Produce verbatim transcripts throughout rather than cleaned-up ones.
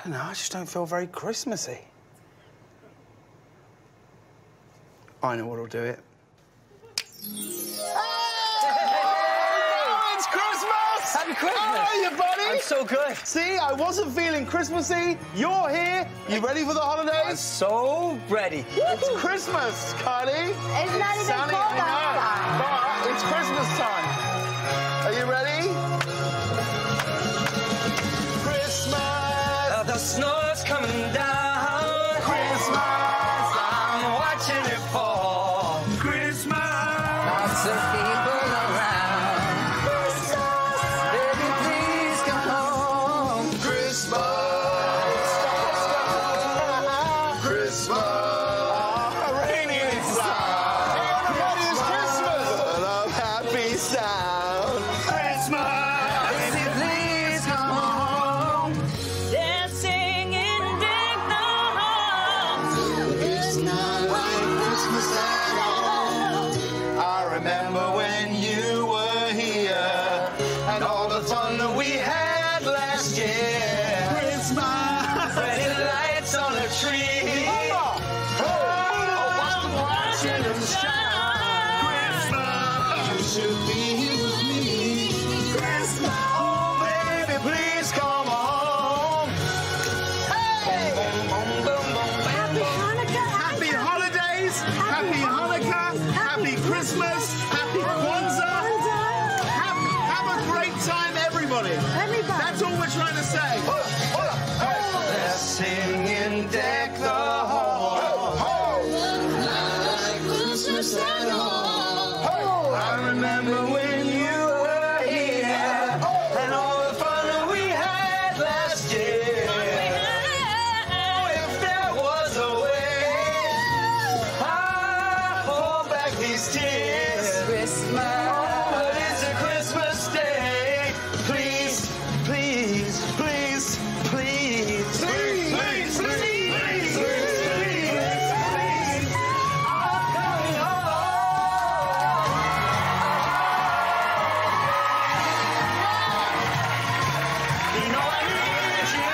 don't know, I just don't feel very Christmassy. I know what'll do it. Happy Christmas! How are you, buddy? I'm so good. See, I wasn't feeling Christmassy. You're here. You ready for the holidays? I'm so ready. It's Christmas, Kylie. It's not even Sunny, cold I know, outside. but it's Christmas time. Are you ready? Christmas. Uh, the snow's coming down. Christmas. I'm watching it fall. Christmas. Lots of people around. Baby, please come home. Christmas. Christmas. Rainy inside. Everybody, it's Christmas. And I'm happy sound. Christmas. Baby, please come home. They're singing Deck the Halls. It's not like Christmas at all. I remember when you were here and all the fun that we had last year. Christmas. Pretty lights on a tree. Watching them shine. Christmas. You should be here with me. Christmas. Oh, baby, please come home. Hey! Happy Hanukkah. Happy holidays, happy Hanukkah, happy Christmas, happy Kwanzaa. Have, have a great time, everybody. Everybody. That's all we're trying to say. They're singing Deck the Halls. Christmas at I remember when you were here and all the fun that we had last year. If there was a way, I hold back these tears. Christmas. But it's a Christmas day. Please, please, please, please, please, please, please, please, please. I'm coming home. You know I need you.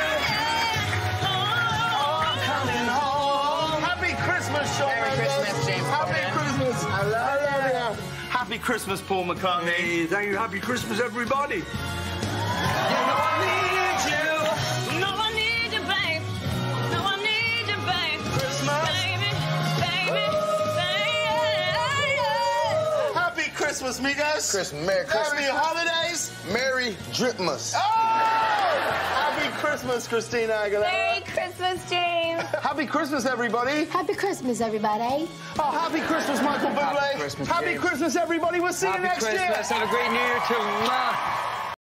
Oh, I'm coming home. Happy Christmas, Shawn Merry Mendes. Christmas, James Happy Corden. Christmas. I love you. Happy Christmas, Paul McCartney. Hey, thank you. Happy Christmas, everybody. You know I need you. No, I need you, babe. No, I need you, babe. Christmas. Baby, baby, baby. Happy Christmas, Migos. Christmas. Merry Christmas. Happy holidays. Merry Dripmas. Oh! Happy Christmas, Christina Aguilera. Merry Christmas, James. Happy Christmas, everybody. Happy Christmas, everybody. Oh, happy Christmas, Michael Bublé. Christmas, Happy James. Christmas, everybody. We'll see you Happy next Christmas. year. Have a great New Year too. Mwah.